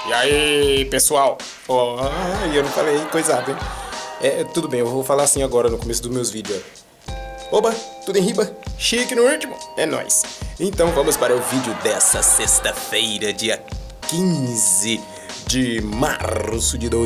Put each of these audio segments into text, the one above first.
E aí, pessoal? Oh, eu não falei coisado, hein? Tudo bem, eu vou falar assim agora no começo dos meus vídeos. Oba, tudo em riba, chique no último, é nóis. Então vamos para o vídeo dessa sexta-feira, dia 15 de março de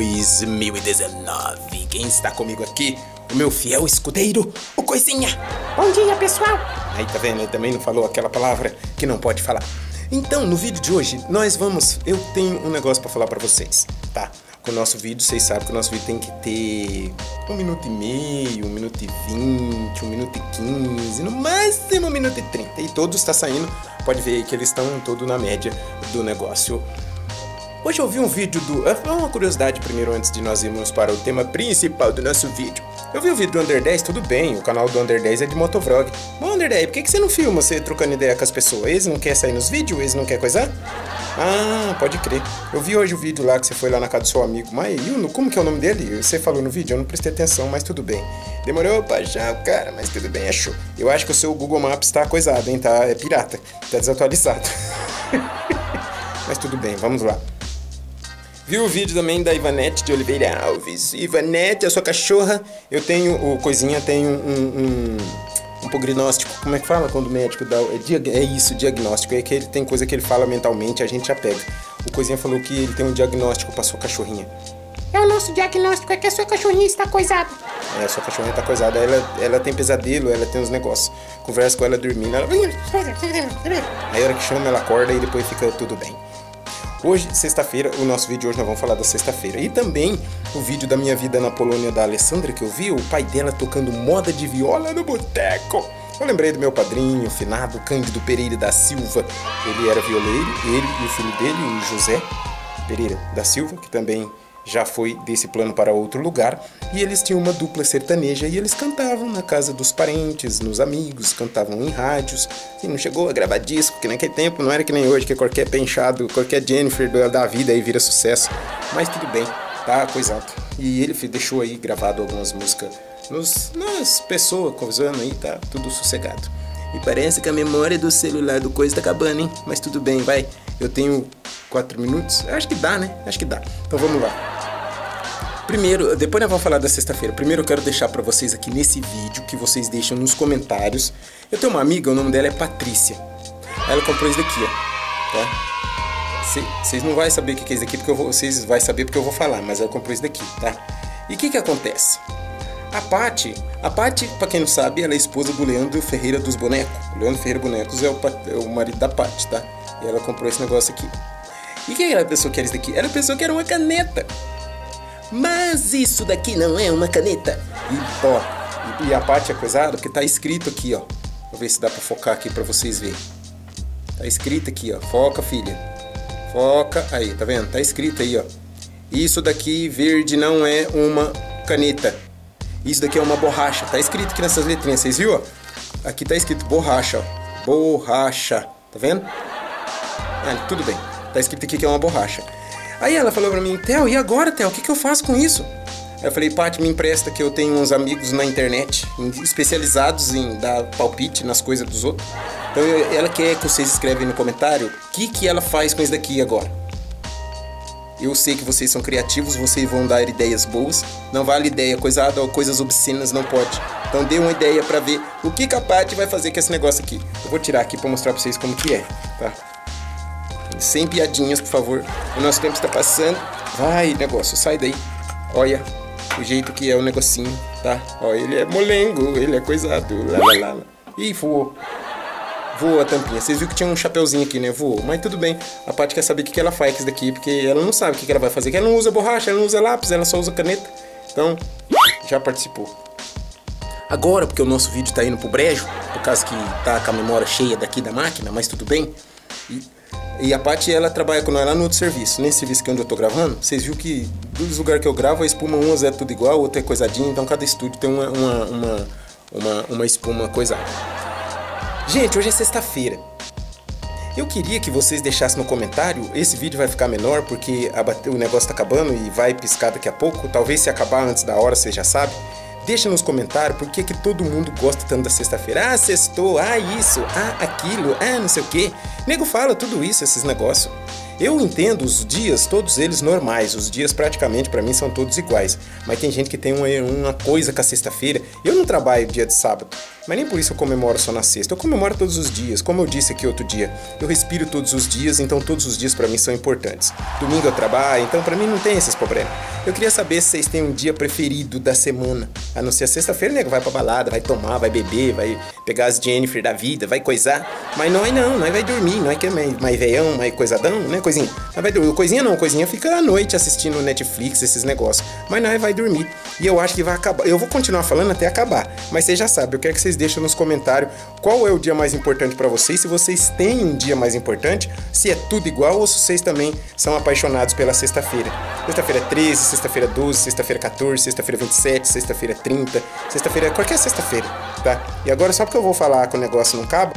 2019. Quem está comigo aqui? O meu fiel escudeiro, o Coisinha. Bom dia, pessoal. Aí, tá vendo? Ele também não falou aquela palavra que não pode falar. Então, no vídeo de hoje, eu tenho um negócio pra falar pra vocês, tá? Com o nosso vídeo, vocês sabem que o nosso vídeo tem que ter 1 minuto e meio, 1 minuto e 20, 1 minuto e 15, no máximo 1 minuto e 30. E todos tá saindo, pode ver aí que eles estão todos na média do negócio. Hoje eu vi um vídeo uma curiosidade primeiro, antes de nós irmos para o tema principal do nosso vídeo. Eu vi o vídeo do Under 10, tudo bem, o canal do Under 10 é de motovlog. Mas Under 10, por que você não filma você trocando ideia com as pessoas? Eles não querem sair nos vídeos? Eles não querem coisar? Ah, pode crer. Eu vi hoje o vídeo lá que você foi lá na casa do seu amigo. Mas como que é o nome dele? Você falou no vídeo, eu não prestei atenção, mas tudo bem. Demorou pra achar o cara, mas tudo bem, achou. Eu acho que o seu Google Maps tá coisado, hein? É pirata, tá desatualizado. Mas tudo bem, vamos lá. Viu o vídeo também da Ivanete de Oliveira Alves. Ivanete, a sua cachorra. Eu tenho, o Coisinha tem um prognóstico. Como é que fala quando o médico dá? Diagnóstico. É que ele tem coisa que ele fala mentalmente, a gente já pega. O Coisinha falou que ele tem um diagnóstico pra sua cachorrinha. O nosso diagnóstico é que a sua cachorrinha está coisada. A sua cachorrinha tá coisada. Ela tem pesadelo, ela tem uns negócios. Conversa com ela dormindo. Aí a hora que chama, ela acorda e depois fica tudo bem. Hoje, sexta-feira, o nosso vídeo hoje nós vamos falar da sexta-feira. E também o vídeo da minha vida na Polônia da Alessandra, que eu vi, o pai dela tocando moda de viola no boteco. Eu lembrei do meu padrinho, finado Cândido Pereira da Silva. Ele era violeiro, ele e o filho dele, o José Pereira da Silva, que também já foi desse plano para outro lugar. E eles tinham uma dupla sertaneja e eles cantavam na casa dos parentes, nos amigos, cantavam em rádios. E não chegou a gravar disco, que naquele tempo não era que nem hoje, que qualquer penchado, qualquer Jennifer da vida aí vira sucesso. Mas tudo bem, tá coisado. E ele deixou aí gravado algumas músicas nas pessoas coisando aí, tá tudo sossegado. E parece que a memória do celular do Coisa tá acabando, hein? Mas tudo bem, vai. Eu tenho 4 minutos. Acho que dá, né? Acho que dá. Então vamos lá. Primeiro, depois nós vamos falar da sexta-feira. Primeiro eu quero deixar pra vocês aqui nesse vídeo, que vocês deixam nos comentários. Eu tenho uma amiga, o nome dela é Patrícia. Ela comprou isso daqui, ó. Tá? Vocês não vão saber o que é isso daqui, vocês vão saber porque eu vou falar, mas ela comprou isso daqui, tá? E o que acontece? A Paty, pra quem não sabe, ela é esposa do Leandro Ferreira dos Bonecos. O Leandro Ferreira Bonecos é o marido da Paty, tá? E ela comprou esse negócio aqui. E o que ela pensou que era isso daqui? Ela pensou que era uma caneta. Mas isso daqui não é uma caneta. E a Paty é coisada, porque tá escrito aqui, ó. Vou ver se dá pra focar aqui pra vocês verem. Tá escrito aqui, ó. Foca, filha. Foca. Aí, tá vendo? Tá escrito aí, ó. Isso daqui verde não é uma caneta. Isso daqui é uma borracha. Tá escrito aqui nessas letrinhas. Vocês viram? Aqui tá escrito borracha, ó. Borracha. Tá vendo? Ah, tudo bem. Tá escrito aqui que é uma borracha. Aí ela falou pra mim, Theo, e agora, Theo? O que eu faço com isso? Aí eu falei, Paty, me empresta que eu tenho uns amigos na internet especializados em dar palpite nas coisas dos outros. Então ela quer que vocês escrevem no comentário o que ela faz com isso daqui agora. Eu sei que vocês são criativos, vocês vão dar ideias boas. Não vale ideia coisada ou coisas obscenas, não pode. Então dê uma ideia pra ver o que a Paty vai fazer com esse negócio aqui. Eu vou tirar aqui pra mostrar pra vocês como que é, tá? Sem piadinhas, por favor. O nosso tempo está passando. Vai, negócio, sai daí. Olha o jeito que é o negocinho, tá? Ó, ele é molengo, ele é coisado. Lá. Ih, voou. Voou a tampinha. Vocês viram que tinha um chapeuzinho aqui, né? Voou. Mas tudo bem. A Paty quer saber o que ela faz com isso daqui, porque ela não sabe o que ela vai fazer. Ela não usa borracha, ela não usa lápis, ela só usa caneta. Então, já participou. Agora, porque o nosso vídeo tá indo pro brejo, por causa que tá com a memória cheia daqui da máquina, mas tudo bem. E a Paty, ela trabalha com nós lá no outro serviço. Nesse serviço que onde eu tô gravando, vocês viram que dos lugares que eu gravo, a espuma umas é tudo igual, outra é coisadinha, então cada estúdio tem uma espuma coisada. Gente, hoje é sexta-feira. Eu queria que vocês deixassem no comentário, esse vídeo vai ficar menor porque o negócio tá acabando e vai piscar daqui a pouco, talvez se acabar antes da hora, você já sabe. Deixa nos comentários por que todo mundo gosta tanto da sexta-feira. Ah, sextou, ah, isso, ah, aquilo, ah, não sei o quê. Nego fala tudo isso, esses negócios. Eu entendo os dias, todos eles normais. Os dias praticamente pra mim são todos iguais. Mas tem gente que tem uma coisa com a sexta-feira. Eu não trabalho dia de sábado, mas nem por isso eu comemoro só na sexta. Eu comemoro todos os dias. Como eu disse aqui outro dia, eu respiro todos os dias, então todos os dias pra mim são importantes. Domingo eu trabalho, então pra mim não tem esses problemas. Eu queria saber se vocês têm um dia preferido da semana. A não ser a sexta-feira, nego vai pra balada, vai tomar, vai beber, vai pegar as Jennifer da vida, vai coisar. Mas nós não, nós vai dormir, nós que é mais veião, mais coisadão, né, coisinha? Nós vai dormir. Coisinha não, coisinha fica à noite assistindo Netflix, esses negócios. Mas nós vai dormir. E eu acho que vai acabar. Eu vou continuar falando até acabar. Mas vocês já sabem, eu quero que vocês deixem nos comentários qual é o dia mais importante pra vocês, se vocês têm um dia mais importante, se é tudo igual ou se vocês também são apaixonados pela sexta-feira. Sexta-feira 13, sexta-feira 12, sexta-feira 14, sexta-feira 27, sexta-feira 30, sexta-feira, qualquer sexta-feira, tá? E agora só porque eu vou falar que o negócio não acaba.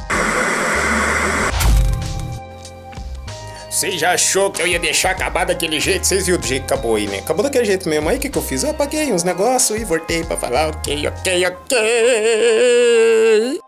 Você já achou que eu ia deixar acabar daquele jeito? Vocês viram do jeito que acabou aí, né? Acabou daquele jeito mesmo. Aí o que eu fiz? Eu apaguei uns negócios e voltei pra falar ok.